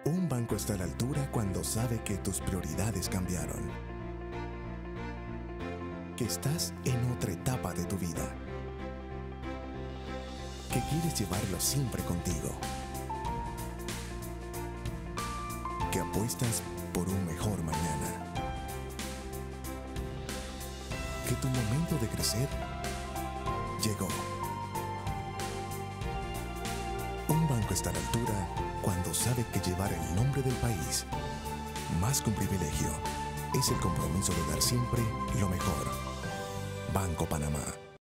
Un banco está a la altura cuando sabe que tus prioridades cambiaron, que estás en otra etapa de tu vida, que quieres llevarlo siempre contigo, que apuestas por un mejor mañana, que tu momento de crecer llegó. Un banco está a la altura cuando sabe que llevar el nombre del país, más que un privilegio, es el compromiso de dar siempre lo mejor. Banco Panamá.